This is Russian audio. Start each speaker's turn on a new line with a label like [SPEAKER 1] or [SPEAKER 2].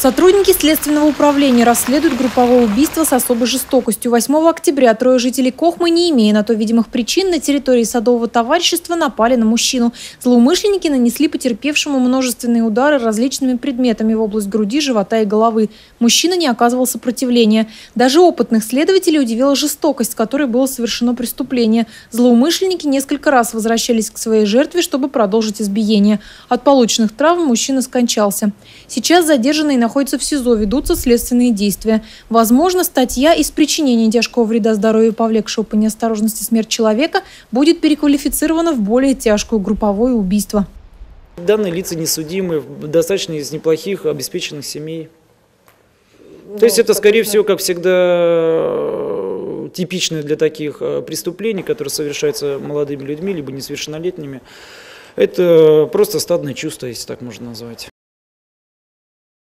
[SPEAKER 1] Сотрудники Следственного управления расследуют групповое убийство с особой жестокостью. 8 октября трое жителей Кохмы, не имея на то видимых причин, на территории садового товарищества напали на мужчину. Злоумышленники нанесли потерпевшему множественные удары различными предметами в область груди, живота и головы. Мужчина не оказывал сопротивления. Даже опытных следователей удивила жестокость, с которой было совершено преступление. Злоумышленники несколько раз возвращались к своей жертве, чтобы продолжить избиение. От полученных травм мужчина скончался. Сейчас задержанные находятся в СИЗО, ведутся следственные действия. Возможно, статья из причинения тяжкого вреда здоровью, повлекшего по неосторожности смерть человека, будет переквалифицирована в более тяжкое групповое убийство.
[SPEAKER 2] Данные лица несудимы, достаточно из неплохих, обеспеченных семей. То есть это, скорее всего, как всегда, типичное для таких преступлений, которые совершаются молодыми людьми, либо несовершеннолетними. Это просто стадное чувство, если так можно назвать.